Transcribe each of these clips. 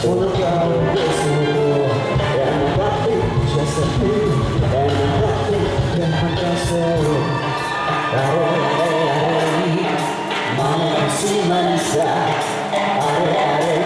Wanna go this war, and nothing just a few, and nothing can just Mama si mansa, are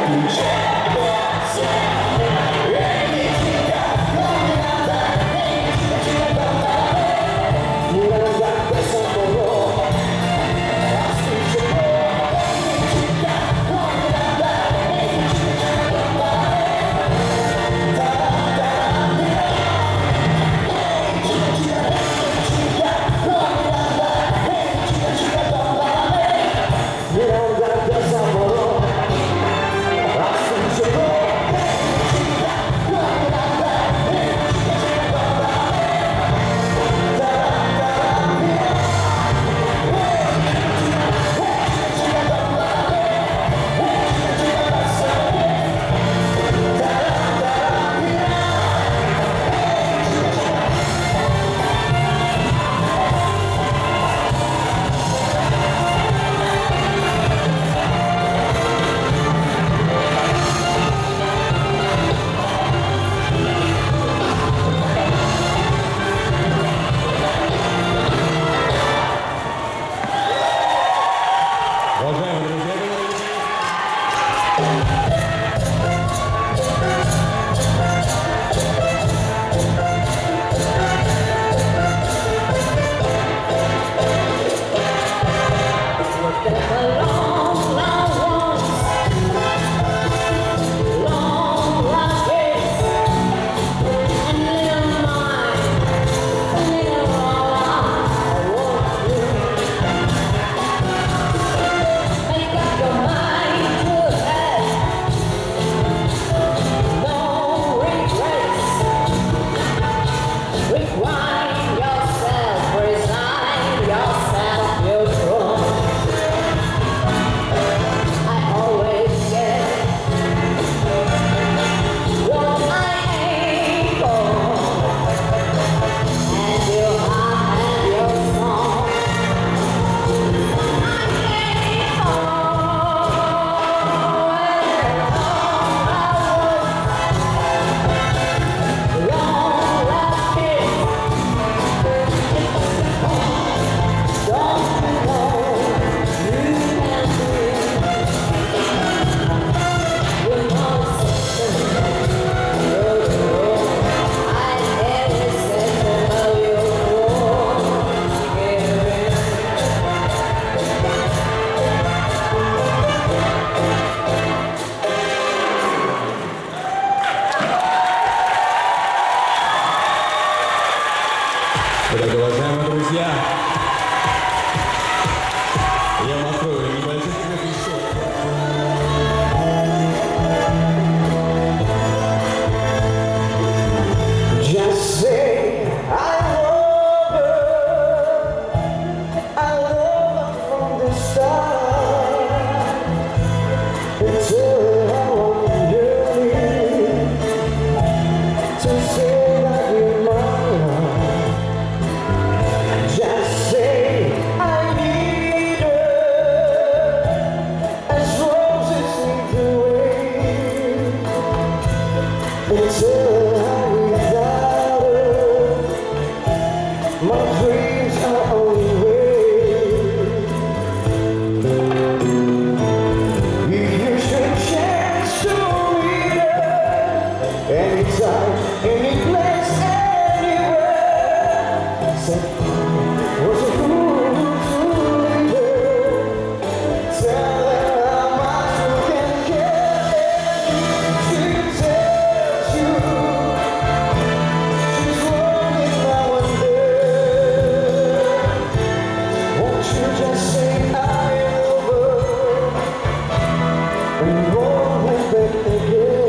Итак, уважаемые друзья, я открою небольшой шоу. Just say I love her from the start. It's I want you to say that you're mine. Just say I need her as roses need the rain. It's my dreams are only way. You should chance to meet her anytime, any place, anywhere. Said I was a fool to leave her. Tell her how much you can get, and she tells you she's lonely now and then. You just say I love her and won't hold back again.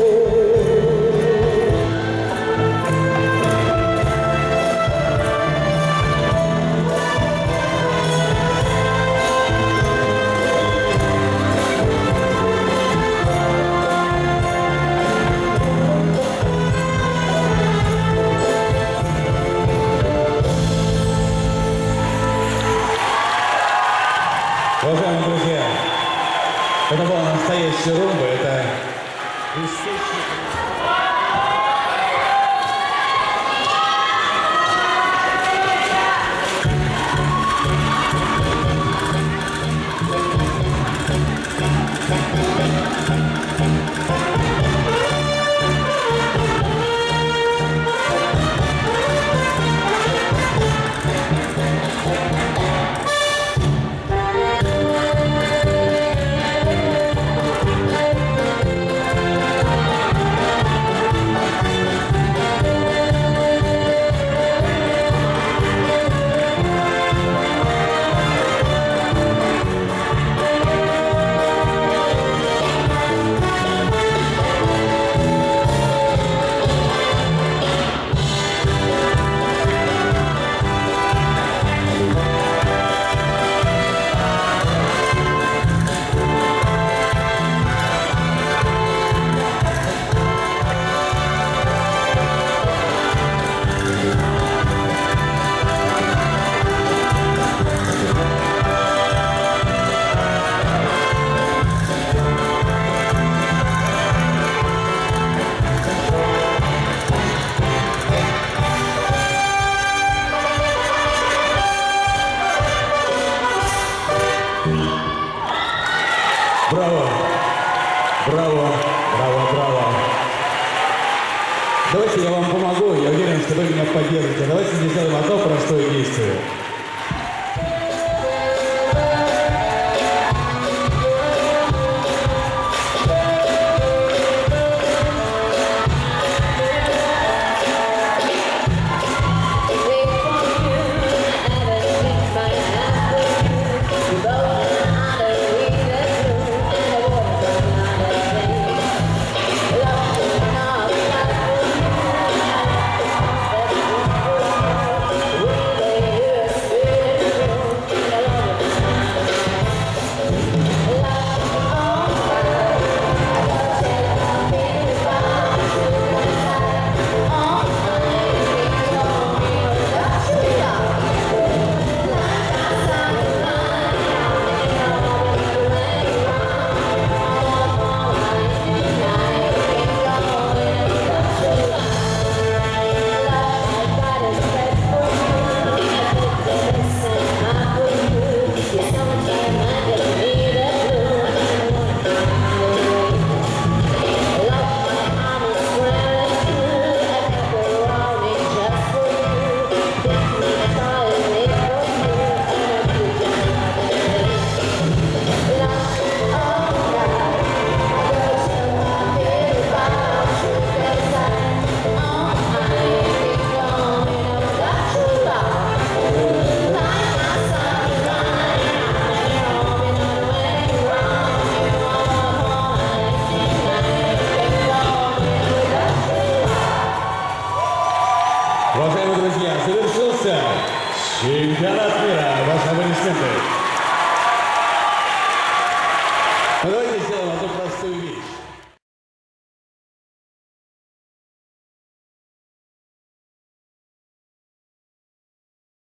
Давайте я вам помогу, я уверен, что вы меня поддержите. Давайте сделаем одно простое действие. Уважаемые друзья, завершился чемпионат мира. Ваши аплодисменты.